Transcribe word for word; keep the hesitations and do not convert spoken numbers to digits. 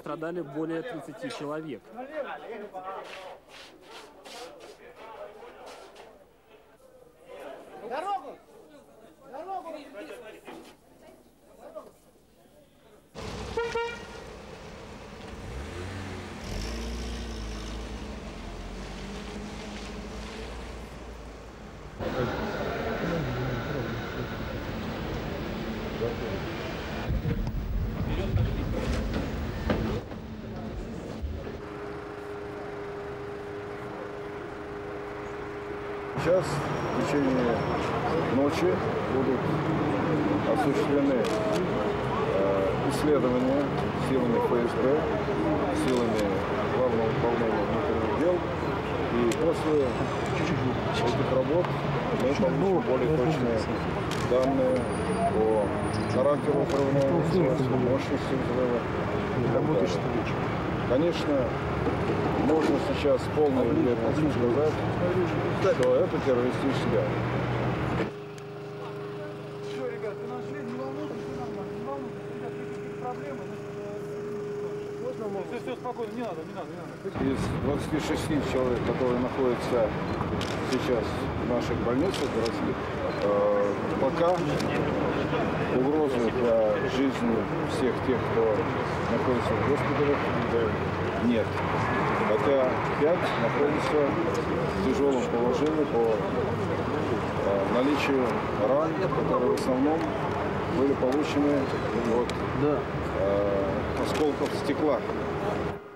пострадали более тридцати человек. Дорогу! Дорогу! Сейчас в течение ночи будут осуществлены э, исследования силами эф эс бэ, силами Главного управления внутренних дел. И после этих работ мы получим более точные данные по характеру взрывного устройства, мощности взрыва. Конечно, можно сейчас с полной уверенностью сказать, что это террористический акт. Все, ребят, вы нашли, не волнуйтесь, все нормально, не волнуйтесь, ребят, какие-то проблемы, все, все, спокойно, не надо, не надо, не надо. Из двадцати шести человек, которые находятся сейчас в наших больницах городских, э, пока угрозы для жизни всех тех, кто находится в госпиталях, нет. Хотя пять находятся в тяжелом положении по э, наличию ран, которые в основном были получены от э, осколков стекла.